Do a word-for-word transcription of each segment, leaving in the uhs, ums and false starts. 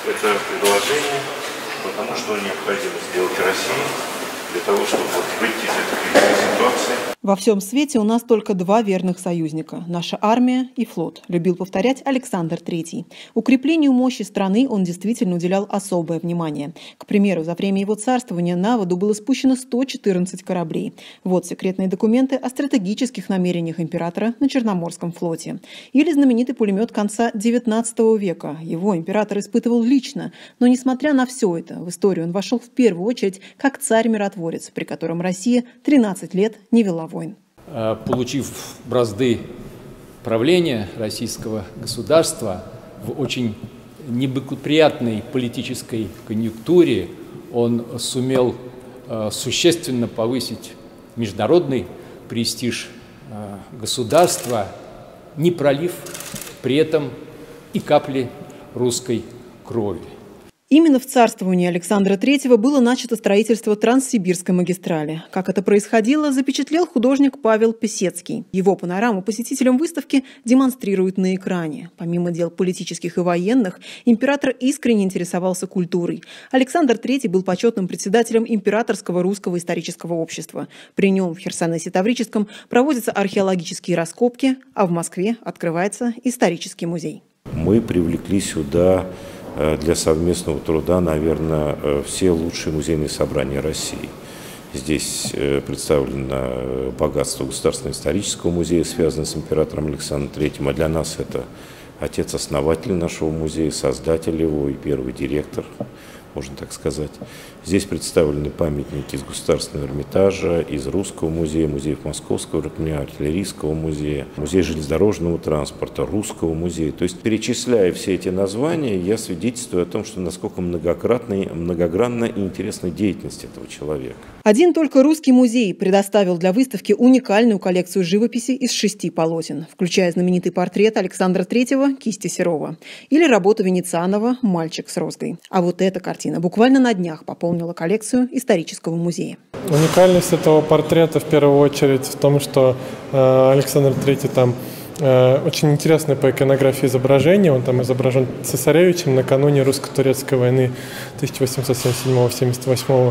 это предложение, потому что необходимо сделать России для того, чтобы вот выйти из этой кризисной ситуации. Во всем свете у нас только два верных союзника – наша армия и флот, любил повторять Александр Третий. Укреплению мощи страны он действительно уделял особое внимание. К примеру, за время его царствования на воду было спущено сто четырнадцать кораблей. Вот секретные документы о стратегических намерениях императора на Черноморском флоте. Или знаменитый пулемет конца девятнадцатого века. Его император испытывал лично, но несмотря на все это, в историю он вошел в первую очередь как царь-миротворец, при котором Россия тринадцать лет не вела войн. Получив бразды правления российского государства в очень неблагоприятной политической конъюнктуре, он сумел существенно повысить международный престиж государства, не пролив при этом и капли русской крови. Именно в царствовании Александра Третьего было начато строительство Транссибирской магистрали. Как это происходило, запечатлел художник Павел Писецкий. Его панораму посетителям выставки демонстрируют на экране. Помимо дел политических и военных, император искренне интересовался культурой. Александр Третий был почетным председателем Императорского русского исторического общества. При нем в Херсонесе Таврическом проводятся археологические раскопки, а в Москве открывается исторический музей. Мы привлекли сюда для совместного труда, наверное, все лучшие музейные собрания России. Здесь представлено богатство Государственного исторического музея, связанное с императором Александром Третьим. А для нас это отец-основатель нашего музея, создатель его и первый директор, можно так сказать. Здесь представлены памятники из Государственного Эрмитажа, из Русского музея, музеев Московского, артиллерийского музея, музея железнодорожного транспорта, Русского музея. То есть, перечисляя все эти названия, я свидетельствую о том, что насколько многократная, многогранна и интересна деятельность этого человека. Один только Русский музей предоставил для выставки уникальную коллекцию живописи из шести полотен, включая знаменитый портрет Александра Третьего кисти Серова или работу Венецианова «Мальчик с розгой». А вот эта картина буквально на днях пополнила коллекцию исторического музея. Уникальность этого портрета в первую очередь в том, что э, Александр Третий там э, очень интересное по иконографии изображение. Он там изображен цесаревичем накануне русско-турецкой войны тысяча восемьсот семьдесят седьмого — семьдесят восьмого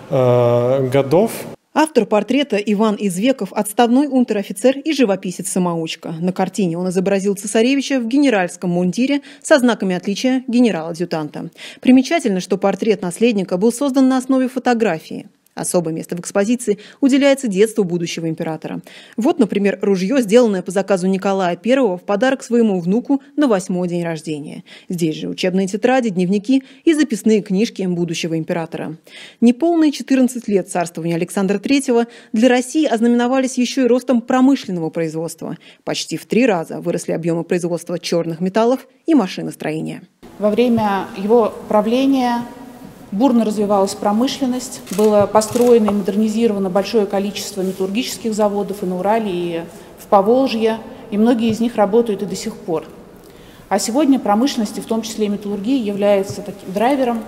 э, годов. Автор портрета Иван Извеков – отставной унтер-офицер и живописец-самоучка. На картине он изобразил цесаревича в генеральском мундире со знаками отличия генерала-адъютанта. Примечательно, что портрет наследника был создан на основе фотографии. Особое место в экспозиции уделяется детству будущего императора. Вот, например, ружье, сделанное по заказу Николая Первого в подарок своему внуку на восьмой день рождения. Здесь же учебные тетради, дневники и записные книжки будущего императора. Неполные четырнадцать лет царствования Александра Третьего для России ознаменовались еще и ростом промышленного производства. Почти в три раза выросли объемы производства черных металлов и машиностроения. Во время его правления бурно развивалась промышленность, было построено и модернизировано большое количество металлургических заводов и на Урале, и в Поволжье, и многие из них работают и до сих пор. А сегодня промышленность, в том числе и металлургия, является таким драйвером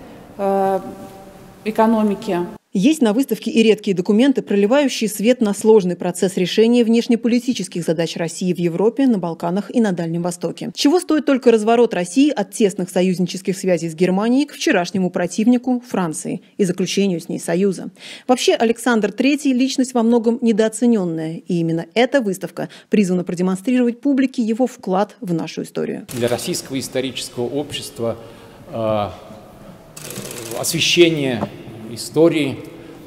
э, экономики. Есть на выставке и редкие документы, проливающие свет на сложный процесс решения внешнеполитических задач России в Европе, на Балканах и на Дальнем Востоке. Чего стоит только разворот России от тесных союзнических связей с Германией к вчерашнему противнику Франции и заключению с ней союза. Вообще, Александр Третий – личность во многом недооцененная, и именно эта выставка призвана продемонстрировать публике его вклад в нашу историю. Для российского исторического общества э, освещение истории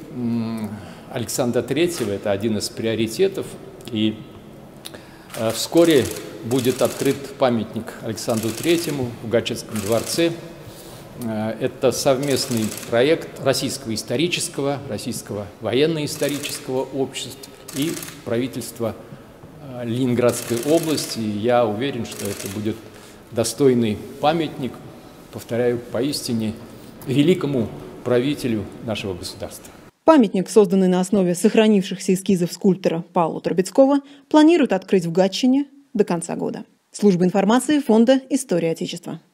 Александра Третьего – это один из приоритетов, и э, вскоре будет открыт памятник Александру Третьему в Гатчинском дворце. Э, это совместный проект российского исторического, российского военно-исторического общества и правительства э, Ленинградской области. И я уверен, что это будет достойный памятник, повторяю, поистине великому правителю нашего государства. Памятник, созданный на основе сохранившихся эскизов скульптора Павла Трубецкого, планируют открыть в Гатчине до конца года. Служба информации Фонда «История Отечества».